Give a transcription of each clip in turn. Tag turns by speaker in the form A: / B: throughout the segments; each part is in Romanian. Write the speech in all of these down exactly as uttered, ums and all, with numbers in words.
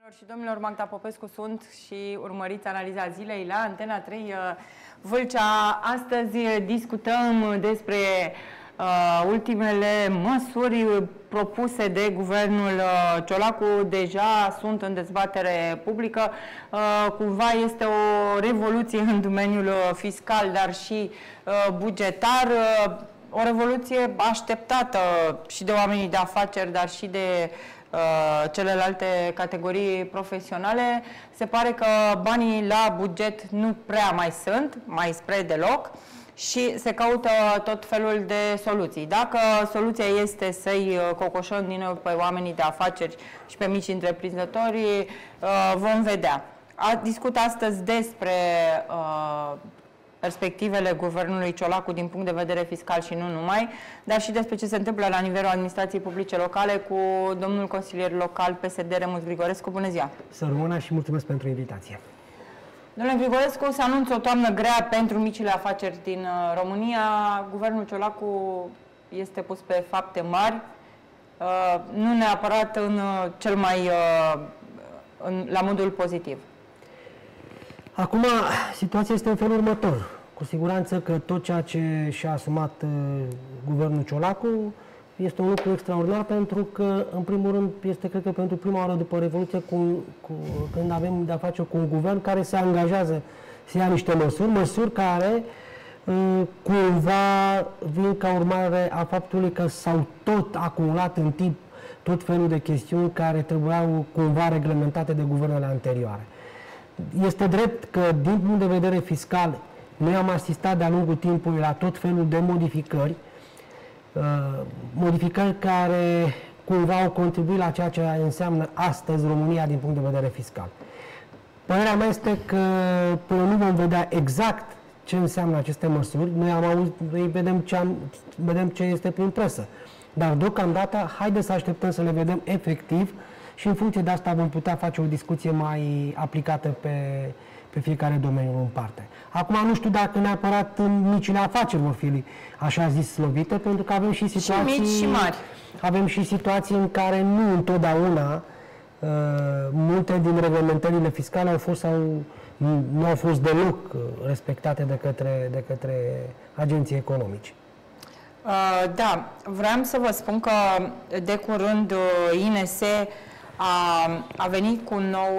A: Și domnilor, Magda Popescu sunt și urmăriți analiza zilei la Antena trei Vâlcea. Astăzi discutăm despre uh, ultimele măsuri propuse de guvernul uh, Ciolacu. Deja sunt în dezbatere publică. Uh, cumva este o revoluție în domeniul fiscal, dar și uh, bugetar. Uh, o revoluție așteptată și de oamenii de afaceri, dar și de Uh, celelalte categorii profesionale. Se pare că banii la buget nu prea mai sunt, mai spre deloc, și se caută tot felul de soluții. Dacă soluția este să-i cocoșăm din nou pe oamenii de afaceri și pe mici întreprinzători, uh, vom vedea. A discut astăzi despre uh, perspectivele guvernului Ciolacu din punct de vedere fiscal și nu numai, dar și despre ce se întâmplă la nivelul administrației publice locale cu domnul consilier local P S D, Remus Grigorescu. Bună ziua!
B: Să rămână și mulțumesc pentru invitație.
A: Domnule Grigorescu, se anunță o toamnă grea pentru micile afaceri din România. Guvernul Ciolacu este pus pe fapte mari, nu neapărat în cel mai în, la modul pozitiv.
B: Acum, situația este în felul următor. Cu siguranță că tot ceea ce și-a asumat uh, guvernul Ciolacu este un lucru extraordinar, pentru că, în primul rând, este, cred că, pentru prima oară după Revoluție, cu, cu, când avem de-a face cu un guvern care se angajează să ia niște măsuri, măsuri care uh, cumva vin ca urmare a faptului că s-au tot acumulat în timp tot felul de chestiuni care trebuiau cumva reglementate de guvernele anterioare. Este drept că, din punct de vedere fiscal, noi am asistat de-a lungul timpului la tot felul de modificări, uh, modificări care cumva au contribuit la ceea ce înseamnă astăzi România din punct de vedere fiscal. Părerea mea este că până nu vom vedea exact ce înseamnă aceste măsuri, noi, am auzit, noi vedem, ce am, vedem ce este prin presă, dar deocamdată haideți să așteptăm să le vedem efectiv și în funcție de asta vom putea face o discuție mai aplicată pe, pe fiecare domeniu în parte. Acum nu știu dacă neapărat micile afaceri vor fi așa zis slăvite, pentru că avem și situații,
A: și mici și mari.
B: Avem și situații în care nu întotdeauna uh, multe din reglementările fiscale au fost sau nu, nu au fost deloc respectate de către, de către agenții economici.
A: Uh, da, vreau să vă spun că de curând uh, I N S A, a venit cu, nou,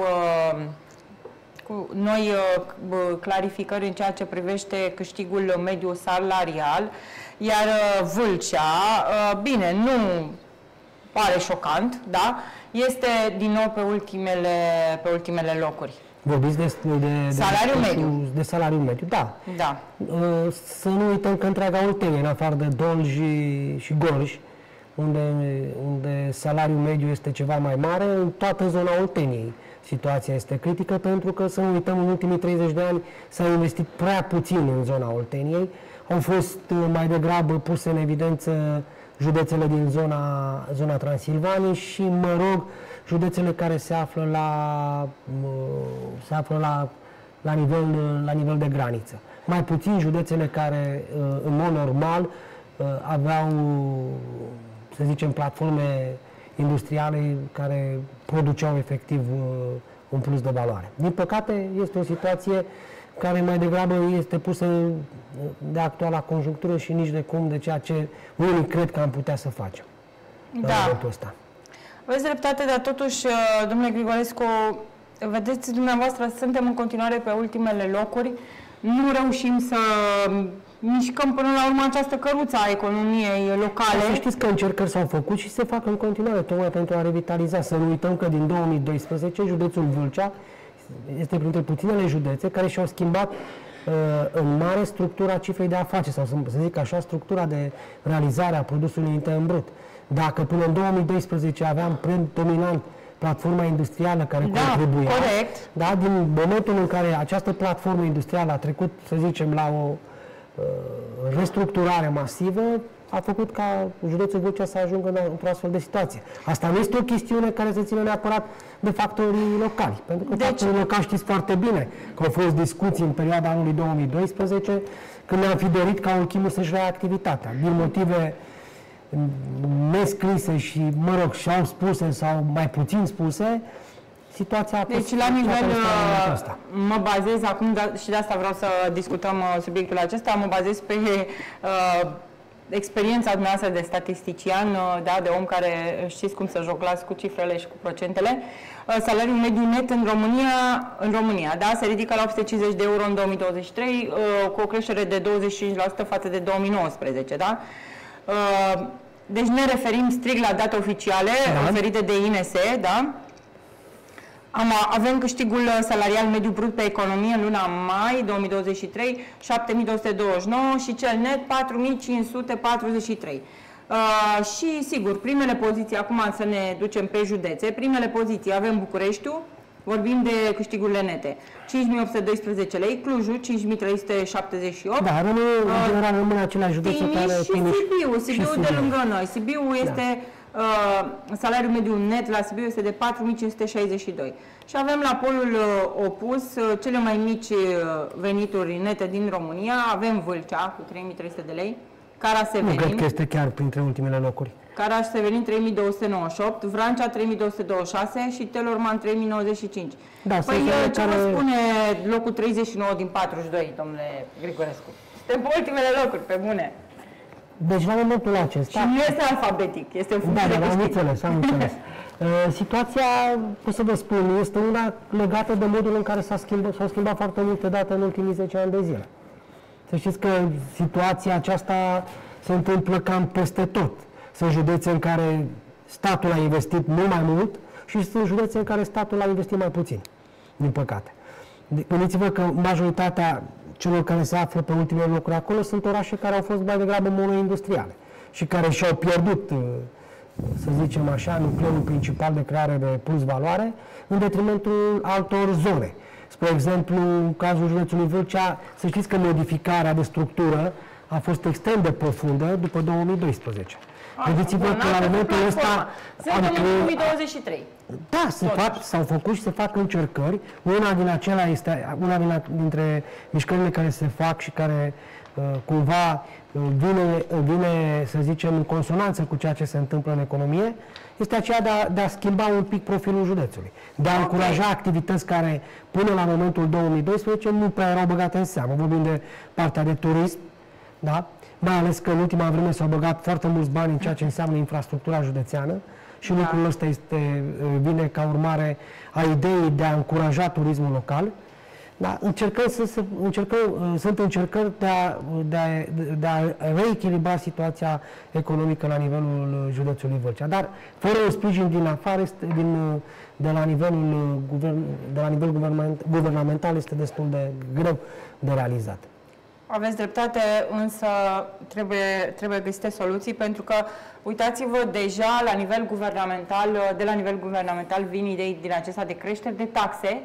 A: cu noi clarificări în ceea ce privește câștigul mediu salarial, iar Vâlcea, bine, nu pare șocant, da? Este din nou pe ultimele, pe ultimele locuri.
B: Vorbiți de, de, de
A: salariul
B: de,
A: mediu.
B: De salariul mediu, da.
A: Da.
B: Să nu uităm că întreaga Oltenie, în afară de Dolj și, și Gorj, Unde, unde salariul mediu este ceva mai mare, în toată zona Olteniei situația este critică, pentru că, să nu uităm, în ultimii treizeci de ani s-a investit prea puțin în zona Olteniei. Au fost mai degrabă puse în evidență județele din zona, zona Transilvaniei și, mă rog, județele care se află la, se află la, la, nivel, la nivel de graniță. Mai puțin județele care, în mod normal, aveau, să zicem, platforme industriale care produceau efectiv un plus de valoare. Din păcate, este o situație care mai degrabă este pusă de actuala conjunctură și nici de cum de ceea ce unii cred că am putea să facem.
A: Da. Ăsta. Aveți dreptate, dar totuși, domnule Grigorescu, vedeți dumneavoastră, suntem în continuare pe ultimele locuri, nu reușim să mișcăm până la urmă această căruță a economiei locale.
B: Să știți că încercări s-au făcut și se fac în continuare, tocmai pentru a revitaliza. Să nu uităm că din două mii doisprezece județul Vâlcea este printre puținele județe care și-au schimbat uh, în mare structura cifrei de afaceri, sau să zic așa, structura de realizare a produsului intern brut. Dacă până în două mii doisprezece aveam predominant platforma industrială care
A: da,
B: contribuia,
A: corect.
B: Da, din momentul în care această platformă industrială a trecut, să zicem, la o restructurare masivă, a făcut ca județul Vâlcea să ajungă într-o astfel de situație. Asta nu este o chestiune care se ține neapărat de factorii locali. Pentru că deci, factorii locali știți foarte bine că au fost discuții în perioada anului două mii doisprezece, când ne-am fi dorit ca Olchimul să-și reia activitatea. Din motive nescrise și, mă rog, și-au spuse sau mai puțin spuse, situația...
A: Deci, la nivel, mă bazez acum, și de asta vreau să discutăm subiectul acesta, mă bazez pe uh, experiența dumneavoastră de statistician, uh, da, de om care știți cum să joclați cu cifrele și cu procentele. Uh, salariul mediu net în România, în România, da, se ridică la opt sute cincizeci de euro în două mii douăzeci și trei, uh, cu o creștere de douăzeci și cinci la sută față de două mii nouăsprezece, da? Uh, deci ne referim strict la date oficiale, da, oferite de I N S, da? Am, avem câștigul salarial mediu brut pe economie în luna mai două mii douăzeci și trei, șapte mii două sute douăzeci și nouă și cel net patru mii cinci sute patruzeci și trei. Uh, și sigur, primele poziții, acum să ne ducem pe județe, primele poziții avem Bucureștiul, vorbim de câștigurile nete, cinci mii opt sute doisprezece lei, Clujul cinci mii trei sute șaptezeci și opt.
B: Da, rămâne, uh, în general rămâne aceleași județe care...
A: și Sibiu, Sibiu de lângă noi. Sibiu este... Da. Uh, salariul mediu net la Sibiu este de patru mii cinci sute șaizeci și doi. Și avem la polul uh, opus uh, cele mai mici uh, venituri nete din România. Avem Vâlcea cu trei mii trei sute de lei, Carasevenin.
B: Nu cred că este chiar printre ultimele locuri.
A: Carasevenin trei mii două sute nouăzeci și opt, Vrancea trei mii două sute douăzeci și șase și Telorman trei mii nouăzeci și cinci.
B: Da,
A: păi ce care... vă spune locul treizeci și nouă din patruzeci și doi, domnule Grigorescu? Suntem pe ultimele locuri, pe bune.
B: Deci la momentul acesta...
A: Și nu este alfabetic, este în funcție
B: da,
A: de
B: da, am înțeles, am înțeles. Uh, situația, pot să vă spun, este una legată de modul în care s-au schimbat, schimbat foarte multe date în ultimii zece ani de zile. Să știți că situația aceasta se întâmplă cam peste tot. Sunt județe în care statul a investit mult mai mult și sunt județe în care statul a investit mai puțin, din păcate. Gândiți-vă că majoritatea celor care se află pe ultimele locuri acolo sunt orașe care au fost mai degrabă monoindustriale și care și-au pierdut, să zicem așa, nucleul principal de creare de plus valoare în detrimentul altor zone. Spre exemplu, în cazul județului Vâlcea, să știți că modificarea de structură a fost extrem de profundă după două mii doisprezece. Gândiți-vă că la momentul ăsta...
A: Suntem în două mii douăzeci și trei.
B: Da, s-au făcut și se fac încercări. Una din acelea este, una din, dintre mișcările care se fac și care uh, cumva uh, vine, vine, să zicem, în consonanță cu ceea ce se întâmplă în economie, este aceea de a, de a schimba un pic profilul județului. De a okay. încuraja activități care, până la momentul două mii doisprezece, nu prea erau băgate în seamă. Vorbim de partea de turism, da? Mai ales că în ultima vreme s-au băgat foarte mulți bani în ceea ce înseamnă infrastructura județeană și da. lucrul ăsta este, vine ca urmare a ideii de a încuraja turismul local. Da? Încercăm să, să, încercăm, sunt încercări de a, de, a, de a reechilibra situația economică la nivelul județului Vâlcea, dar fără un sprijin din afară, din, de la nivelul, guvern, de la nivel guvernament, guvernamental, este destul de greu de realizat.
A: Aveți dreptate, însă trebuie, trebuie găsite soluții, pentru că, uitați-vă, deja la nivel guvernamental, de la nivel guvernamental vin idei din acesta de creșteri de taxe,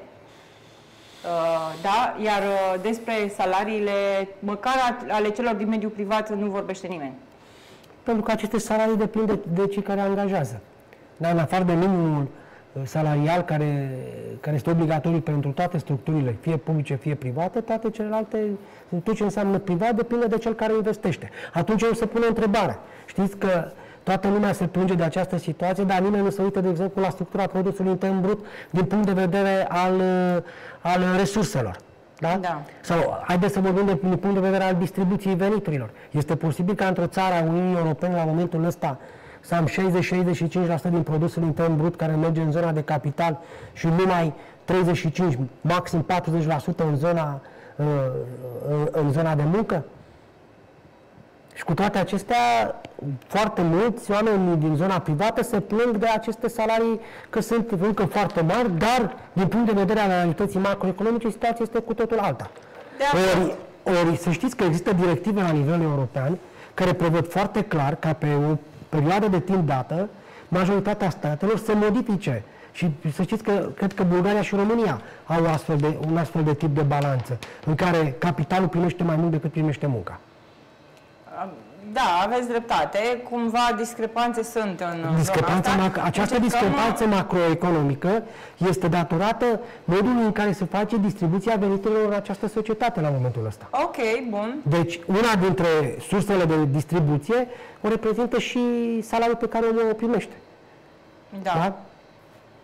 A: da? Iar despre salariile, măcar ale celor din mediul privat, nu vorbește nimeni.
B: Pentru că aceste salarii depind de, de cei care angajează. Dar în afară de minimul salarial care, care este obligatoriu pentru toate structurile, fie publice, fie private, toate celelalte, tot ce înseamnă privat, depinde de cel care investește. Atunci eu se pune o întrebare. Știți că toată lumea se plânge de această situație, dar nimeni nu se uită, de exemplu, la structura produsului intern brut din punct de vedere al, al resurselor. Da? Da. Sau, haideți să vorbim de, din punct de vedere al distribuției veniturilor. Este posibil ca într-o țară a Uniunii Europene, la momentul ăsta, să am șaizeci - șaizeci și cinci la sută din produsul intern brut care merge în zona de capital și numai treizeci și cinci, maxim patruzeci la sută în zona, în zona de muncă? Și cu toate acestea, foarte mulți oameni din zona privată se plâng de aceste salarii că sunt încă foarte mari, dar din punct de vedere al realității macroeconomice, situația este cu totul alta. Ori, ori să știți că există directive la nivel european care prevăd foarte clar ca pe o perioadă de timp dată, majoritatea statelor să modifice. Și să știți că cred că Bulgaria și România au astfel de, un astfel de tip de balanță, în care capitalul primește mai mult decât primește munca.
A: Da, aveți dreptate. Cumva discrepanțe sunt în
B: Discrepanța
A: zona asta.
B: Această discrepanță macroeconomică este datorată modului în care se face distribuția veniturilor în această societate la momentul ăsta.
A: Ok, bun.
B: Deci, una dintre sursele de distribuție o reprezintă și salariul pe care omul o primește.
A: Da. Da?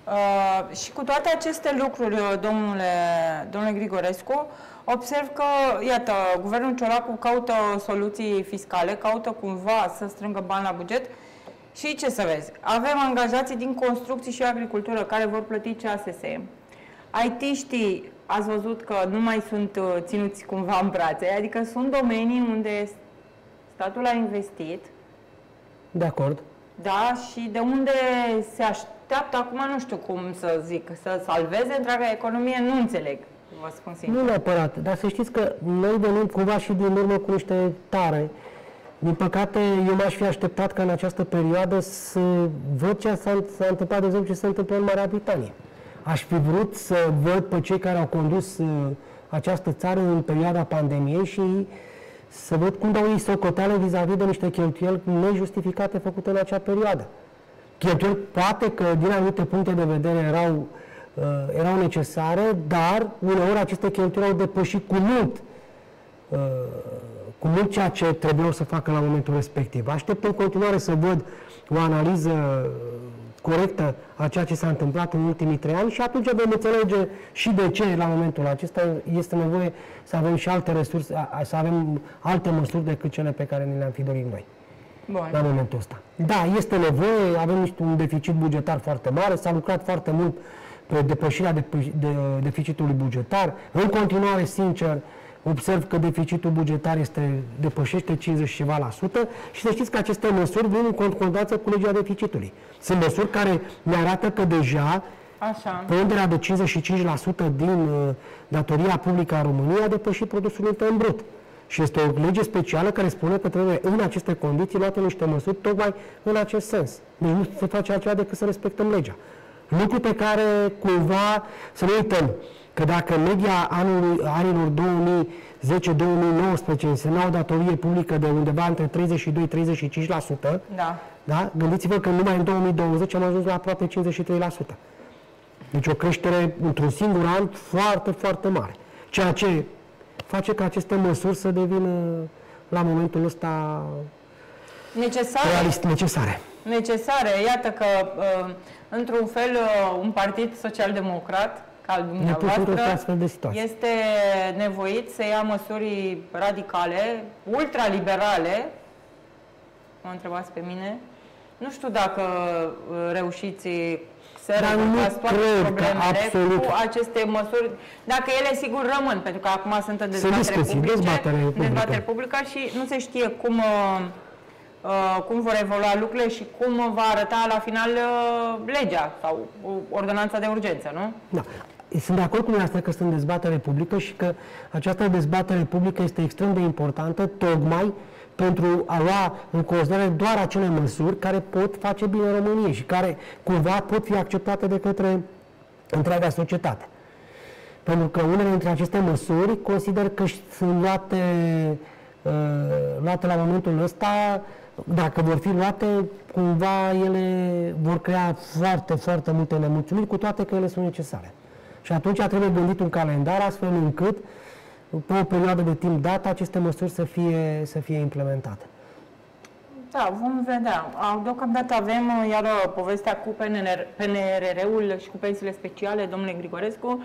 A: Uh, și cu toate aceste lucruri, domnule, domnule Grigorescu, observ că, iată, guvernul Ciolacu caută soluții fiscale, caută cumva să strângă bani la buget și ce să vezi? Avem angajații din construcții și agricultură care vor plăti C A S S. I T-știi, ați văzut că nu mai sunt ținuți cumva în brațe, adică sunt domenii unde statul a investit.
B: De acord.
A: Da, și de unde se așteaptă acum, nu știu cum să zic, să salveze întreaga economie, nu înțeleg, vă spun sincer.
B: Nu neapărat, dar să știți că noi venim cumva și din urmă cu niște tare. Din păcate, eu m-aș fi așteptat ca în această perioadă să văd ce s-a întâmplat, de exemplu, ce se întâmplă în Marea Britanie. Aș fi vrut să văd pe cei care au condus uh, această țară în perioada pandemiei și să văd cum dau ei socoteală vis-a-vis de niște cheltuieli nejustificate făcute în acea perioadă. Cheltuieli poate că din anumite puncte de vedere erau, uh, erau necesare, dar uneori aceste cheltuieli au depășit cu mult uh, cu mult ceea ce trebuiau să facă la momentul respectiv. Aștept în continuare să văd o analiză corectă a ceea ce s-a întâmplat în ultimii trei ani și atunci vom înțelege și de ce la momentul acesta este nevoie să avem și alte resurse, să avem alte măsuri decât cele pe care ne le-am fi dorit noi. Bun. La momentul ăsta. Da, este nevoie, avem niște, un deficit bugetar foarte mare, s-a lucrat foarte mult pe depășirea de, de, deficitului bugetar. În continuare, sincer, observ că deficitul bugetar este, depășește cincizeci și ceva la sută și să știți că aceste măsuri vin în concordanță cu legea deficitului. Sunt măsuri care ne arată că deja Așa. ponderea de cincizeci și cinci la sută din uh, datoria publică a României a depășit produsul intern brut. Și este o lege specială care spune că trebuie în aceste condiții luate niște măsuri tocmai în acest sens. Deci nu se face altceva decât să respectăm legea. Lucru pe care cumva să nu uităm că dacă media anului, anilor două mii zece două mii nouăsprezece însemna o datorie publică de undeva între treizeci și doi - treizeci și cinci la sută,
A: da.
B: Da? Gândiți-vă că numai în două mii douăzeci am ajuns la aproape cincizeci și trei la sută. Deci o creștere într-un singur an foarte, foarte mare. Ceea ce face ca aceste măsuri să devină la momentul ăsta
A: necesare.
B: Realist, necesare.
A: Necesare. Iată că, într-un fel, un partid social-democrat ca al dumneavoastră este nevoit să ia măsuri radicale, ultraliberale. Mă întrebați pe mine. Nu știu dacă reușiți să rezolvați toate problemele absolut. cu aceste măsuri, dacă ele sigur rămân, pentru că acum sunt în dezbatere publice, dezbatere publică și nu se știe cum, uh, cum vor evolua lucrurile și cum va arăta la final uh, legea sau ordonanța de urgență, nu?
B: Da. Sunt de acord cu dumneavoastră că sunt dezbatere publică și că această dezbatere publică este extrem de importantă, tocmai pentru a lua în considerare doar acele măsuri care pot face bine României și care cumva pot fi acceptate de către întreaga societate. Pentru că unele dintre aceste măsuri consider că sunt luate, uh, luate la momentul ăsta, dacă vor fi luate, cumva ele vor crea foarte, foarte multe nemulțumiri, cu toate că ele sunt necesare. Și atunci trebuie gândit un calendar astfel încât pe o perioadă de timp dată, aceste măsuri să fie, să fie implementate.
A: Da, vom vedea. Deocamdată avem iar povestea cu P N R R-ul și cu pensiile speciale, domnule Grigorescu.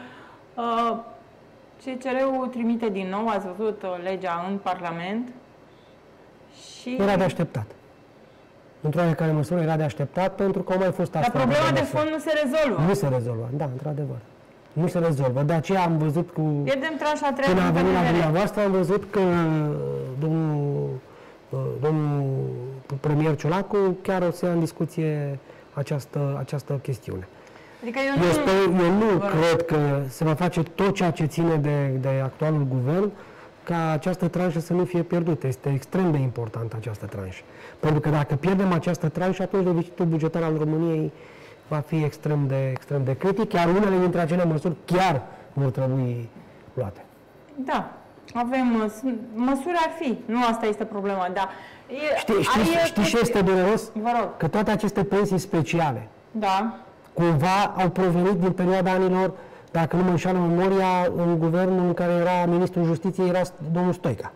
A: C C R-ul trimite din nou, ați văzut legea în Parlament și...
B: Era de așteptat. Într-o oarecare măsură era de așteptat, pentru că au mai fost astfel.
A: Dar problema de fond nu se rezolvă.
B: Nu se rezolvă, da, într-adevăr. Nu se rezolvă. De aceea am văzut cu...
A: Pierdem tranșa trei.
B: Când am venit la dumneavoastră, am văzut că domnul, domnul premier Ciolacu chiar o să ia în discuție această, această chestiune.
A: Adică eu,
B: eu,
A: nu,
B: sper, eu nu cred că se va face tot ceea ce ține de, de actualul guvern ca această tranșă să nu fie pierdută. Este extrem de importantă această tranșă. Pentru că dacă pierdem această tranșă, atunci deficitul bugetar al României va fi extrem de, extrem de critic, iar unele dintre acele măsuri chiar vor trebui luate.
A: Da, avem măsuri ar fi, nu asta este problema, dar... E,
B: știi știi, știi ce este dureros?
A: Vă rog.
B: Că toate aceste pensii speciale,
A: da,
B: cumva au provenit din perioada anilor, dacă nu mă înșală memoria, în guvernul în care era ministrul justiției, era domnul Stoica.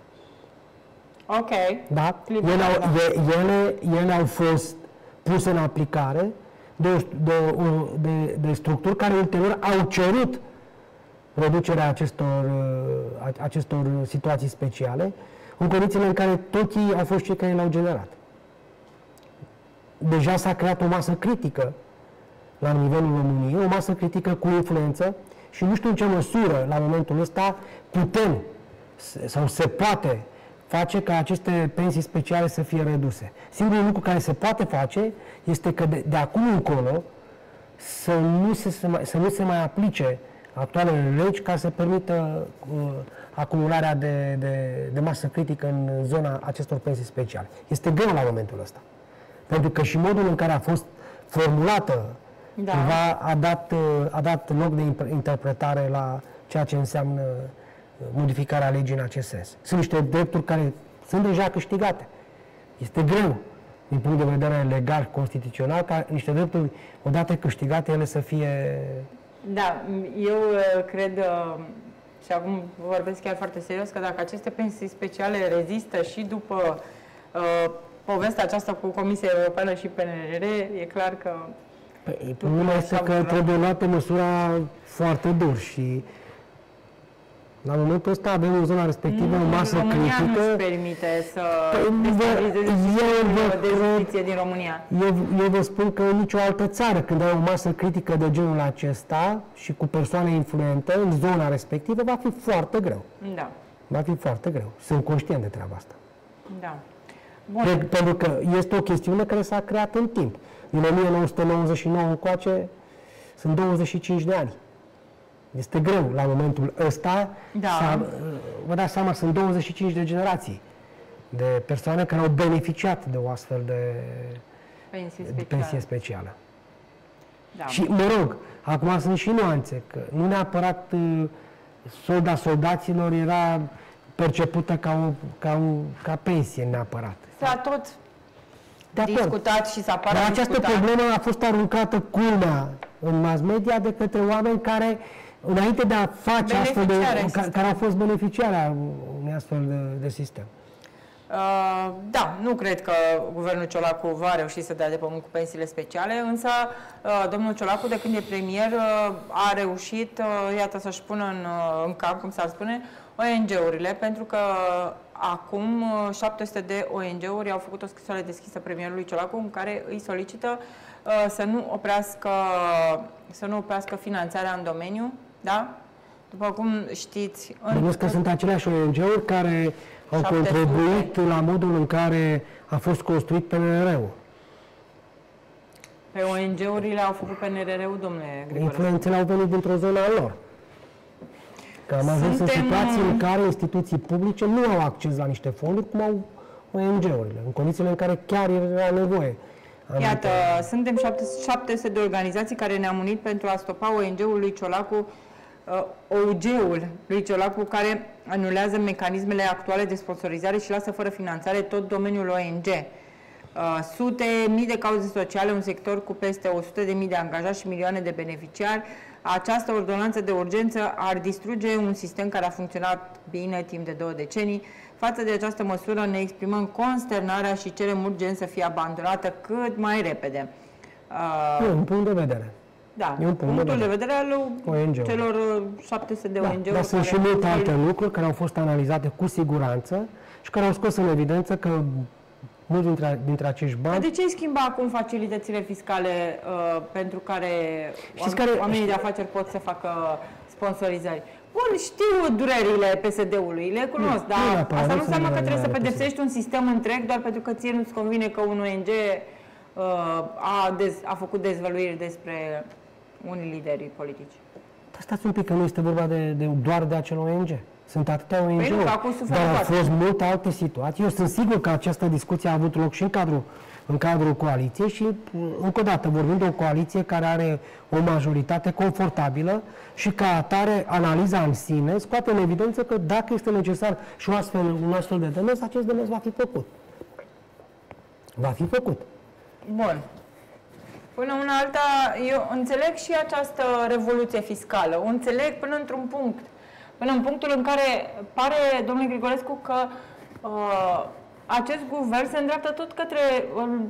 A: Ok.
B: Da? Ele au, ele, ele au fost puse în aplicare de, de, de, de structuri care ulterior au cerut reducerea acestor, acestor situații speciale, în condițiile în care toți ei au fost cei care le-au generat. Deja s-a creat o masă critică la nivelul României, o masă critică cu influență și nu știu în ce măsură, la momentul ăsta, putem sau se poate face ca aceste pensii speciale să fie reduse. Singurul lucru care se poate face este că de, de acum încolo să nu se, să, mai, să nu se mai aplice actualele legi ca să permită uh, acumularea de, de, de masă critică în zona acestor pensii speciale. Este greu la momentul ăsta. Pentru că și modul în care a fost formulată da. ceva a dat, a dat loc de interpretare la ceea ce înseamnă modificarea legii în acest sens. Sunt niște drepturi care sunt deja câștigate. Este greu, din punct de vedere legal, constituțional, ca niște drepturi, odată câștigate, ele să fie...
A: Da, eu cred, și acum vorbesc chiar foarte serios, că dacă aceste pensii speciale rezistă și după uh, povestea aceasta cu Comisia Europeană și P N R R, e clar că...
B: Păi, problema este că trebuie luată măsura foarte dur și la momentul ăsta avem în zona respectivă
A: nu,
B: o masă
A: România
B: critică.
A: nu își permite să
B: păi,
A: destabilizeze sistemul de justiție din România.
B: Eu, eu vă spun că în nicio altă țară, când ai o masă critică de genul acesta și cu persoane influente în zona respectivă, va fi foarte greu.
A: Da.
B: Va fi foarte greu. Sunt conștient de treaba asta.
A: Da. Bun.
B: Pentru că este o chestiune care s-a creat în timp. Din o mie nouă sute nouăzeci și nouă încoace sunt douăzeci și cinci de ani. Este greu la momentul ăsta.
A: Da.
B: Vă dați seama, sunt douăzeci și cinci de generații de persoane care au beneficiat de o astfel de
A: pensie
B: specială. Pensie specială.
A: Da.
B: Și, mă rog, acum sunt și nuanțe, că nu neapărat solda soldaților era percepută ca, o, ca, o, ca pensie neapărat.
A: S-a tot discutat și s-a
B: Dar această problemă a fost aruncată culmea în mass media de către oameni care, înainte de a face astfel de... Ca, care au fost beneficiari a unui astfel de, de sistem.
A: Uh, da, nu cred că guvernul Ciolacu va reuși să dea de pământ cu pensiile speciale, însă uh, domnul Ciolacu, de când e premier, uh, a reușit, uh, iată, să-și pună în, uh, în cap, cum s-ar spune, O N G-urile, pentru că acum șapte sute de O N G-uri au făcut o scrisoare deschisă premierului Ciolacu în care îi solicită uh, să nu oprească, să nu oprească finanțarea în domeniu, da? După cum știți...
B: Bănuiesc că sunt aceleași O N G-uri care au contribuit la modul în care a fost construit P N R R-ul.
A: Pe O N G-urile au făcut P N R R-ul, domnule Grigorescu.
B: Influențele au venit dintr-o zonă a lor. Că am ajuns în situații în care instituții publice nu au acces la niște fonduri, cum au O N G-urile, în condițiile în care chiar era nevoie.
A: Iată, suntem șapte sute de organizații care ne-am unit pentru a stopa O N G-ul lui Ciolacu, O U G-ul lui Ciolacu, care anulează mecanismele actuale de sponsorizare și lasă fără finanțare tot domeniul O N G. Sute, mii de cauze sociale, un sector cu peste o sută de mii de angajați și milioane de beneficiari. Această ordonanță de urgență ar distruge un sistem care a funcționat bine timp de două decenii. Față de această măsură ne exprimăm consternarea și cerem urgent să fie abandonată cât mai repede.
B: Uh, e un punct de vedere.
A: Da, e un punct punctul de vedere, de vedere al celor șapte sute de da, O N G-uri.
B: Dar sunt și multe alte lucruri care au fost analizate cu siguranță și care au scos în evidență că mulți dintre, dintre acești bani...
A: De ce îi schimba acum facilitățile fiscale uh, pentru care, oam care oamenii de afaceri pot să facă sponsorizări? Bun, știu durerile P S D-ului, le cunosc, nu, dar nu neapărat, asta nu înseamnă că trebuie să pedepsești un sistem întreg doar pentru că ție nu-ți convine că un O N G uh, a, dez, a făcut dezvăluiri despre unii lideri politici.
B: Dar stați un pic, că nu este vorba de, de, doar de acel O N G. Sunt atâtea O N G-uri,
A: păi
B: dar au fost multe alte situații. Eu sunt sigur că această discuție a avut loc și în cadrul, în cadrul coaliției și, încă o dată, vorbim de o coaliție care are o majoritate confortabilă și, ca atare, analiza în sine scoate în evidență că, dacă este necesar și un astfel, un astfel de demers, acest demers va fi făcut. Va fi făcut.
A: Bun. Până una alta, eu înțeleg și această revoluție fiscală. O înțeleg până într-un punct. Până în punctul în care pare, domnule Grigorescu, că uh, acest guvern se îndreaptă tot către uh,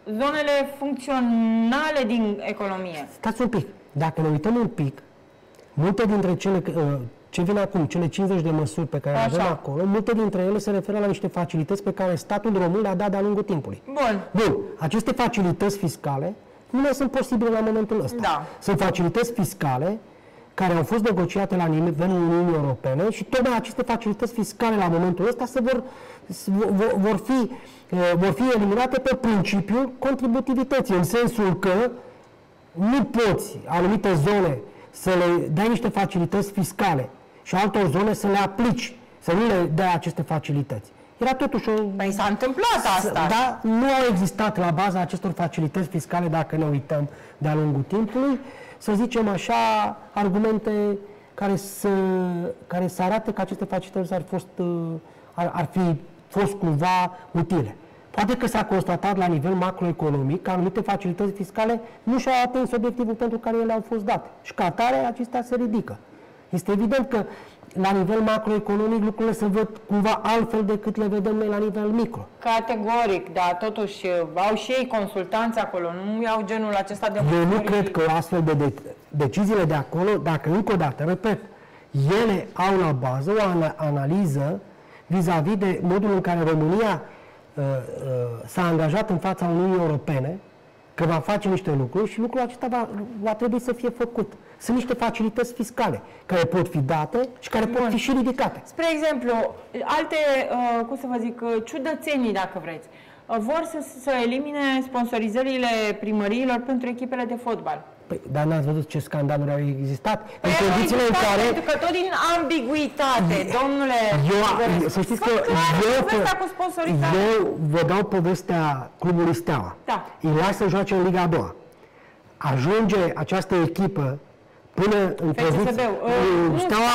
A: zonele funcționale din economie.
B: Stați un pic. Dacă ne uităm un pic, multe dintre cele ce vin acum, cele cincizeci de măsuri pe care le avem acolo, multe dintre ele se referă la niște facilități pe care statul român le-a dat de-a lungul timpului.
A: Bun.
B: Bun. Aceste facilități fiscale nu mai sunt posibile la momentul ăsta.
A: Da.
B: Sunt facilități fiscale care au fost negociate la nivelul Uniunii Europene și tocmai aceste facilități fiscale la momentul ăsta se vor, vor, vor, fi, vor fi eliminate pe principiul contributivității, în sensul că nu poți anumite zone să le dai niște facilități fiscale și altor zone să le aplici, să nu le dai aceste facilități. Era totuși o...
A: Păi s-a întâmplat asta.
B: Da, nu au existat la baza acestor facilități fiscale, dacă ne uităm de-a lungul timpului, să zicem așa, argumente care să, care să arate că aceste facilități ar, fost, ar, ar fi fost cumva utile. Poate că s-a constatat la nivel macroeconomic că anumite facilități fiscale nu și-au atins obiectivul pentru care ele au fost date. Și ca atare, acestea se ridică. Este evident că la nivel macroeconomic lucrurile se văd cumva altfel decât le vedem noi la nivel micro.
A: Categoric, dar totuși au și ei consultanți acolo, nu iau genul acesta de...
B: Eu nu cred că astfel de, de deciziile de acolo, dacă încă o dată, repet, ele au la bază o analiză vis-a-vis -vis de modul în care România uh, uh, s-a angajat în fața Uniunii Europene că va face niște lucruri și lucrul acesta va, va trebui să fie făcut. Sunt niște facilități fiscale care pot fi date și care pot fi și ridicate.
A: Spre exemplu, alte, uh, cum să vă zic, ciudățenii, dacă vreți, uh, vor să, să elimine sponsorizările primăriilor pentru echipele de fotbal.
B: Păi, dar n-ați văzut ce scandaluri au existat?
A: Păi
B: în condițiile în care...
A: Pentru că tot din ambiguitate, domnule...
B: Eu, să știți că eu, eu vă dau povestea clubului Steaua.
A: Da.
B: Îi lasă să joace în Liga a doua. Ajunge această echipă până în poziție... Steaua,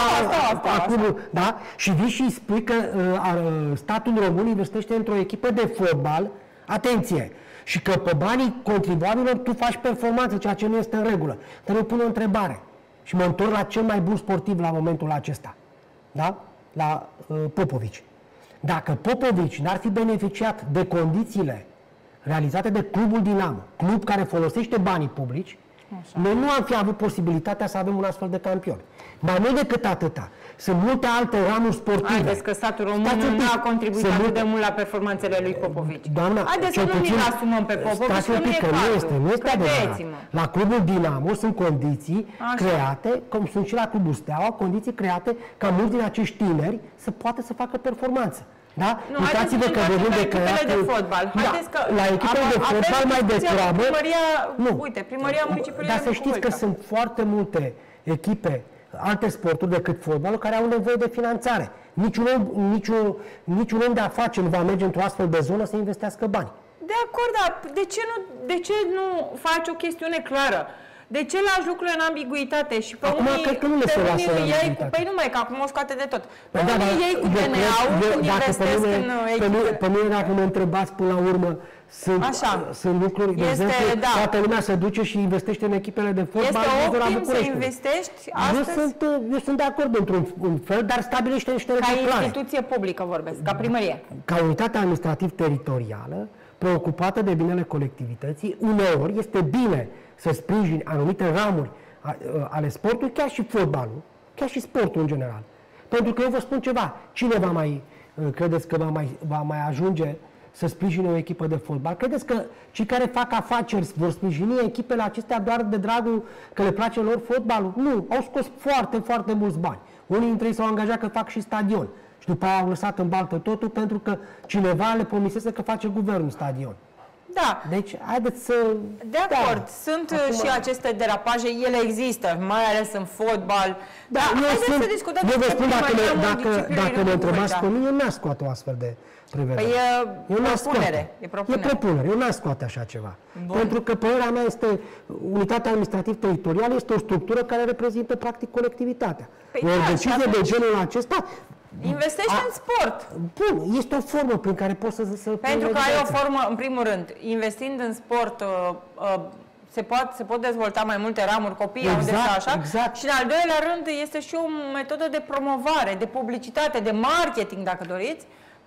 B: acum, da? Și vii și îi spui că uh, statul român investește într-o echipă de fotbal, atenție, și că pe banii contribuabililor tu faci performanță, ceea ce nu este în regulă. Dar eu pun o întrebare și mă întorc la cel mai bun sportiv la momentul acesta, da? La uh, Popovici. Dacă Popovici n-ar fi beneficiat de condițiile realizate de clubul Dinamo, club care folosește banii publici, așa, noi nu am fi avut posibilitatea să avem un astfel de campion. Mai mult decât atâta, sunt multe alte ramuri sportive.
A: Haideți că statul român nu a contribuit atât multe... de mult la performanțele lui Popovici.
B: Doamna,
A: haideți să nu
B: puțin,
A: ne asumăm pe Popovici, că nu e
B: că nu este, nu este adevărat. La clubul Dinamo sunt condiții așa create, cum sunt și la clubul Steaua, condiții create ca mulți din acești tineri să poată să facă performanță. Da?
A: Nu, uitați-vă că vorbim de echipele de fotbal. Haideți că
B: la echipele de fotbal mai degrabă...
A: Primăria, nu, uite, primăria municipiului.
B: Dar să știți că sunt foarte multe echipe, alte sporturi decât fotbalul, care au nevoie de finanțare. Niciun om, niciun, niciun om de afaceri nu va merge într-o astfel de zonă să investească bani.
A: De acord, dar de ce nu, de ce nu faci o chestiune clară? De ce lași lucrurile în ambiguitate? Și pe
B: acum,
A: unii,
B: cred că nu le se lasă în ambiguitate.
A: Păi nu mai, că acum o scoate de tot. Pe
B: păi
A: unii
B: da,
A: ei cu D N A-ul când investesc
B: mine,
A: în
B: pe mine, pe mine, dacă mă întrebați până la urmă, sunt,
A: așa,
B: sunt lucruri, de
A: este,
B: exemplu,
A: da,
B: toată lumea se duce și investește în echipele de fotbal.
A: Este optim să investești astăzi?
B: Eu sunt, eu sunt de acord într-un un fel, dar stabilește niște reguli clare.
A: Ca instituție publică vorbesc, ca primărie.
B: Ca unitate administrativ-teritorială, preocupată de binele colectivității, uneori este bine să sprijini anumite ramuri ale sportului, chiar și fotbalul, chiar și sportul în general. Pentru că eu vă spun ceva, cine va mai, credeți că va mai, va mai ajunge să sprijine o echipă de fotbal? Credeți că cei care fac afaceri vor sprijini echipele acestea doar de dragul că le place lor fotbalul? Nu, au scos foarte, foarte mulți bani. Unii dintre ei s-au angajat că fac și stadion și după aia au lăsat în baltă totul pentru că cineva le promisese că face guvernul stadion.
A: Da.
B: Deci, haideți să...
A: De acord, da, sunt acum și aceste derapaje, ele există, mai ales în fotbal.
B: Da,
A: da,
B: eu
A: haideți
B: spun,
A: să discutăm
B: eu vă spun, dacă, ne, dacă, dacă mă întrebați pe mine, eu n-aș scoate o astfel de prevedere.
A: Păi e
B: eu
A: propunere. E propunere.
B: E propunere, eu n-aș scoate așa ceva. Bun. Pentru că părerea mea este, unitatea administrativ-teritorială este o structură care reprezintă practic colectivitatea. Păi o da, decizie de genul acesta...
A: Investești a, în sport.
B: Bun, este o formă prin care poți să... să
A: Pentru că ai o formă, în primul rând, investind în sport, uh, uh, se, pot, se pot dezvolta mai multe ramuri, copiii exact, unde să așa.
B: Exact.
A: Și în al doilea rând este și o metodă de promovare, de publicitate, de marketing, dacă doriți,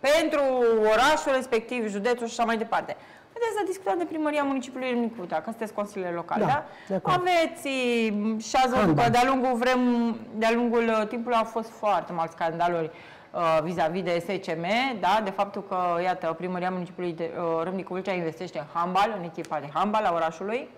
A: pentru orașul respectiv, județul și așa mai departe. Haideți să discutăm de primăria municipiului Râmnicu Vâlcea, că sunteți consiliile locale, da? da? Aveți și ați văzut că de-a lungul, vrem, de-a lungul timpului au fost foarte mari scandaluri vis-a-vis -vis de S C M, da? De faptul că, iată, primăria municipiului de uh, Râmnicu Vâlcea investește în handbal, în echipa de handbal a orașului.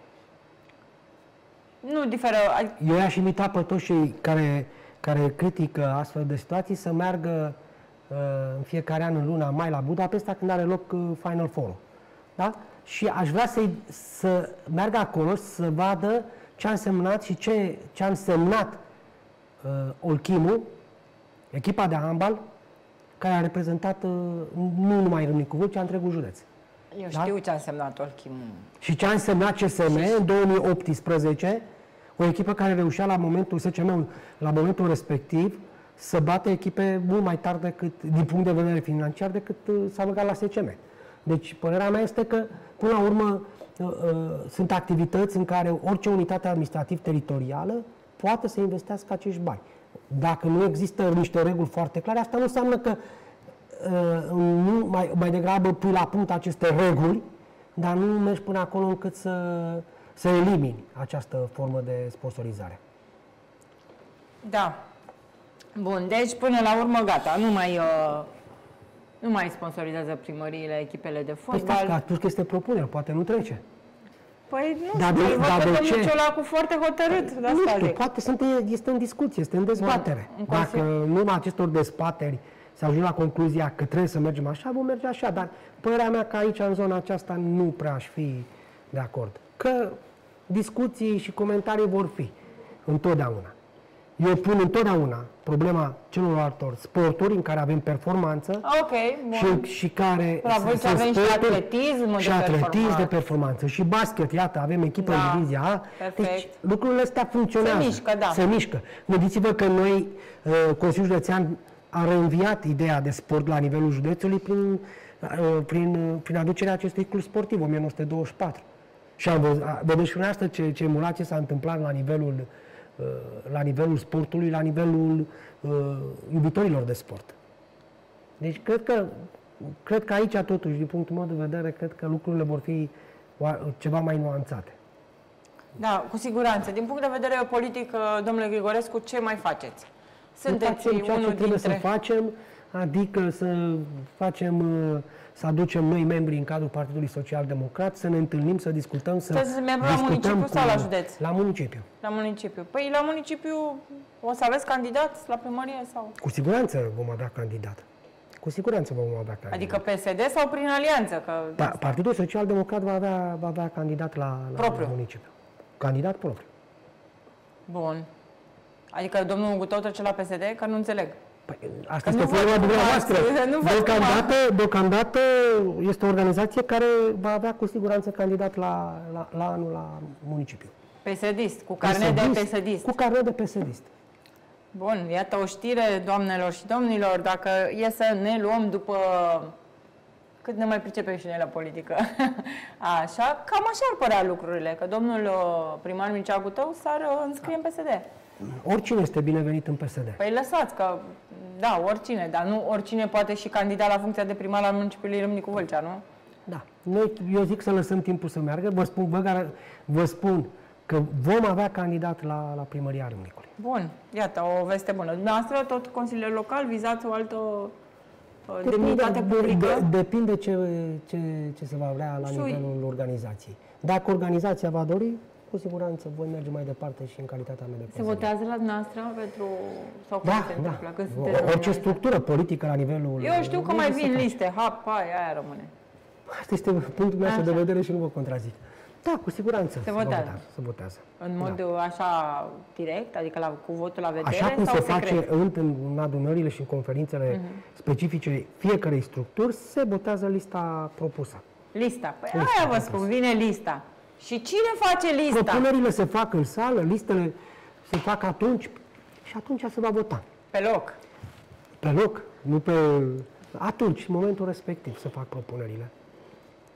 A: Nu diferă...
B: Eu i-aș invita pe toți cei care, care critică astfel de situații să meargă uh, în fiecare an în luna mai la Budapesta când are loc uh, Final Four. Da? Și aș vrea să, să meargă acolo să vadă ce a însemnat și ce, ce a însemnat uh, Olchimul, echipa de handbal, care a reprezentat uh, nu numai Râmnicu Vâlcea, ci întregul județ.
A: Eu știu da? ce a însemnat Olchimul. Și
B: ce a însemnat C S M în două mii optsprezece, o echipă care reușea la momentul, S C M, la momentul respectiv, să bată echipe mult mai tare decât, din punct de vedere financiar, decât uh, s-a băgat la S C M. Deci, părerea mea este că, până la urmă, uh, uh, sunt activități în care orice unitate administrativ-teritorială poate să investească acești bani. Dacă nu există niște reguli foarte clare, asta nu înseamnă că uh, nu, mai, mai degrabă pui la punct aceste reguli, dar nu mergi până acolo încât să, să elimini această formă de sponsorizare.
A: Da. Bun, deci până la urmă gata, nu mai, uh, nu mai sponsorizează primăriile echipele de fotbal.
B: Păi stai, că este propunere, poate nu trece.
A: Păi nu da, știu, de, da, văd că domnul Ciolacu foarte hotărât. De
B: nu știu, poate sunt, este în discuție, este în dezbatere. Bun, în Dacă în urma acestor dezbateri se ajunge la concluzia că trebuie să mergem așa, vom merge așa, dar părerea mea că aici, în zona aceasta, nu prea aș fi de acord. Că discuții și comentarii vor fi întotdeauna. Eu pun întotdeauna problema celorlalte sporturi în care avem performanță
A: okay,
B: și, și care
A: la voi avem și atletism,
B: și de, atletism performanță. de performanță și basket, iată, avem echipă da, în divizia A. Perfect. Deci lucrurile astea funcționează.
A: Se mișcă, da.
B: Se mișcă. Gândiți-vă că noi, Consiliul Județean, a reînviat ideea de sport la nivelul județului prin, prin, prin aducerea acestui club sportiv, o mie nouă sute douăzeci și patru. Și am văzut, vedeți și dumneavoastră ce, ce emulație s-a întâmplat la nivelul la nivelul sportului, la nivelul uh, iubitorilor de sport. Deci cred că, cred că aici totuși, din punctul meu de vedere, cred că lucrurile vor fi ceva mai nuanțate.
A: Da, cu siguranță. Din punct de vedere politic, domnule Grigorescu, ce mai faceți? Sunteți
B: unul
A: dintre...
B: trebuie să facem, adică să facem, să aducem noi membri în cadrul Partidului Social Democrat, să ne întâlnim, să discutăm, să
A: discutăm membru la municipiu sau la județ?
B: La municipiu.
A: La municipiu. Păi la municipiu o să aveți candidați la primărie sau?
B: Cu siguranță vom avea candidat. Cu siguranță vom avea candidat.
A: Adică P S D sau prin alianță? Că
B: da, Partidul Social Democrat va avea, va avea candidat la, la, la municipiu. Candidat propriu.
A: Bun. Adică domnul Gutău trece la P S D? Că nu înțeleg.
B: Păi, asta este problema dumneavoastră. Deocamdată, deocamdată este o organizație care va avea cu siguranță candidat la, la, la anul la municipiu.
A: P S D-ist, cu carnet de P S D-ist.
B: Cu carnet de P S D-ist.
A: Bun, iată o știre, doamnelor și domnilor, dacă e să ne luăm după cât ne mai pricepem și noi la politică. Așa, cam așa ar părea lucrurile, că domnul primar Mircea Gutău s-ar înscrie în P S D.
B: Oricine este binevenit în P S D.
A: Păi lăsați că, da, oricine, dar nu oricine poate și candida la funcția de primar al municipiului Râmnicu Vâlcea, nu?
B: Da. Noi, eu zic să lăsăm timpul să meargă. Vă spun, vă, vă spun că vom avea candidat la, la primăria Râmnicului.
A: Bun, iată, o veste bună. Dumneavoastră, tot consiliul local, vizați o altă
B: depinde,
A: demnitate publică?
B: De, de, depinde ce, ce, ce se va vrea la nivelul organizației. Dacă organizația va dori, cu siguranță voi merge mai departe și în calitatea mea de
A: președinte. Se votează la dumneavoastră pentru... Sau cum
B: da,
A: se
B: da.
A: întâmplă? Când
B: orice structură politică la nivelul...
A: Eu știu că mai vin liste, hap, hai, aia rămâne.
B: Asta este punctul meu de vedere și nu vă contrazic. Da, cu siguranță
A: se votează.
B: Vota, se votează.
A: În mod da. așa direct, adică la, cu votul la vedere?
B: Așa cum
A: sau
B: se
A: secret?
B: face în, în adunările și în conferințele uh-huh. specifice fiecarei structuri, se votează lista propusă.
A: Lista? Păi lista aia vă spun, vine lista. Și cine face lista?
B: Propunerile se fac în sală, listele se fac atunci și atunci se va vota.
A: Pe loc?
B: Pe loc, nu pe... Atunci, în momentul respectiv, se fac propunerile.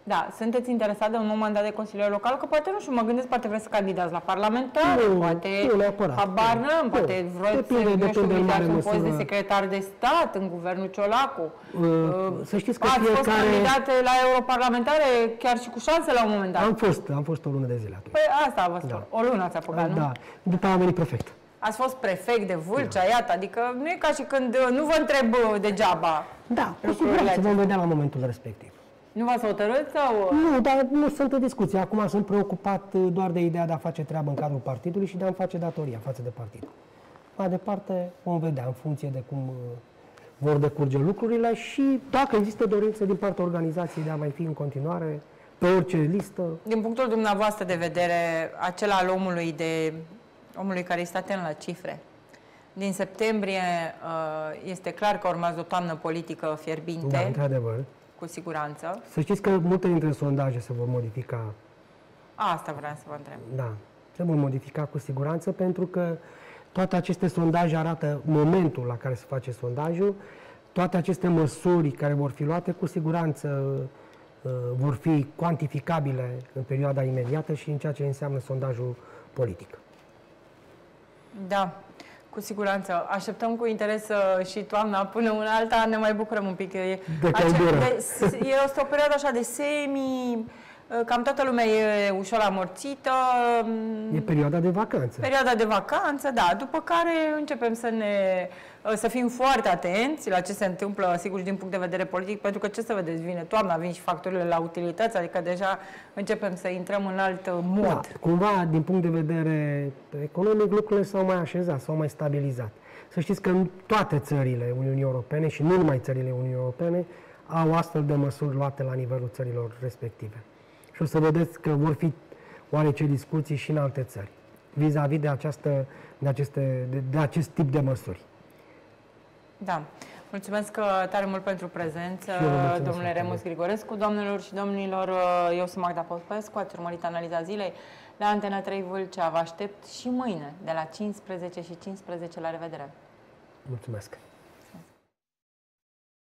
A: Da, sunteți interesat de un nou mandat de consilier local? Că poate, nu știu, mă gândesc, poate vreți să candidați la parlamentar,
B: nu,
A: poate,
B: nu neapărat.
A: habar n-am, poate vreți să, nu știu, uitați un post de secretar de stat în guvernul Ciolacu.
B: Uh, să știți că
A: Ați
B: fiecare...
A: fost candidate la europarlamentare, chiar și cu șanse la un moment dat.
B: Am fost, am fost o lună de zile atunci.
A: Păi asta vă spun,
B: Da.
A: o lună ați apucat, nu?
B: Da, după aia am venit prefect.
A: Ați fost prefect de Vâlcea, iată, adică nu e ca și când nu vă întreb degeaba.
B: Da, cu siguranță vom vedea la momentul respectiv.
A: Nu v-ați hotărât sau...
B: Nu, dar nu sunt în discuție. Acum sunt preocupat doar de ideea de a face treabă în cadrul partidului și de a-mi face datoria față de partid. Mai departe vom vedea în funcție de cum uh, vor decurge lucrurile și dacă există dorință din partea organizației de a mai fi în continuare pe orice listă.
A: Din punctul dumneavoastră de vedere, acela al omului, de, omului care este atent la cifre, din septembrie uh, este clar că urmează o toamnă politică fierbinte.
B: Da, într-adevăr.
A: Cu siguranță.
B: Să știți că multe dintre sondaje se vor modifica.
A: Asta vreau să vă întreb.
B: Da, se vor modifica cu siguranță pentru că toate aceste sondaje arată momentul la care se face sondajul, toate aceste măsuri care vor fi luate cu siguranță uh, vor fi cuantificabile în perioada imediată și în ceea ce înseamnă sondajul politic.
A: Da. Cu siguranță. Așteptăm cu interes uh, și toamna până una alta, ne mai bucurăm un pic. E,
B: de căldură.
A: De, e o perioadă așa de semi, uh, cam toată lumea e ușor amorțită.
B: E perioada de vacanță.
A: Perioada de vacanță, da. După care începem să ne uh, să fim foarte atenți la ce se întâmplă, sigur, și din punct de vedere politic, pentru că, ce să vedeți, vine toamna, vin și factorile la utilități, adică deja începem să intrăm în alt mod.
B: Da, cumva, din punct de vedere economic, lucrurile s-au mai așezat, s-au mai stabilizat. Să știți că în toate țările Uniunii Europene, și nu numai țările Uniunii Europene, au astfel de măsuri luate la nivelul țărilor respective. Și o să vedeți că vor fi oarece discuții și în alte țări, vis-a-vis de, această, de, aceste, de, de acest tip de măsuri.
A: Da. Mulțumesc tare mult pentru prezență, domnule Remus Grigorescu. Doamnelor și domnilor, eu sunt Magda Popescu, ați urmărit analiza zilei la Antena trei Vâlcea. Vă aștept și mâine, de la cincisprezece și cincisprezece. La revedere!
B: Mulțumesc!